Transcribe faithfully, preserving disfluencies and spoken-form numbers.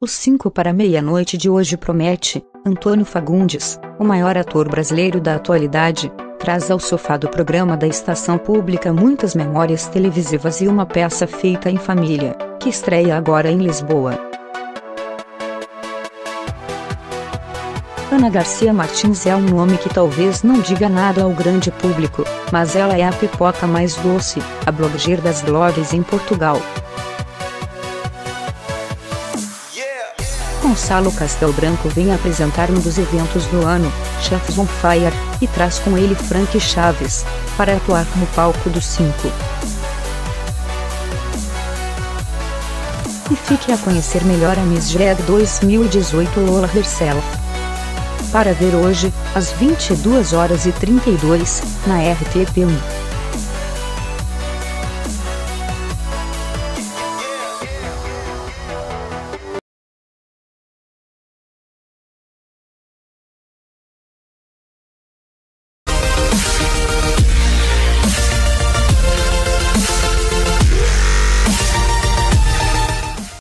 Os cinco para meia-noite de hoje promete. Antônio Fagundes, o maior ator brasileiro da atualidade, traz ao sofá do programa da Estação Pública muitas memórias televisivas e uma peça feita em família, que estreia agora em Lisboa. Ana Garcia Martins é um nome que talvez não diga nada ao grande público, mas ela é a pipoca mais doce, a blogger das blogs em Portugal. Gonçalo Castelbranco vem apresentar um dos eventos do ano, Chefs on Fire, e traz com ele Frank Chaves, para atuar no palco dos cinco. E fique a conhecer melhor a Miss Drag dois mil e dezoito Lola Herself. Para ver hoje, às vinte e duas horas e trinta e dois, na R T P um.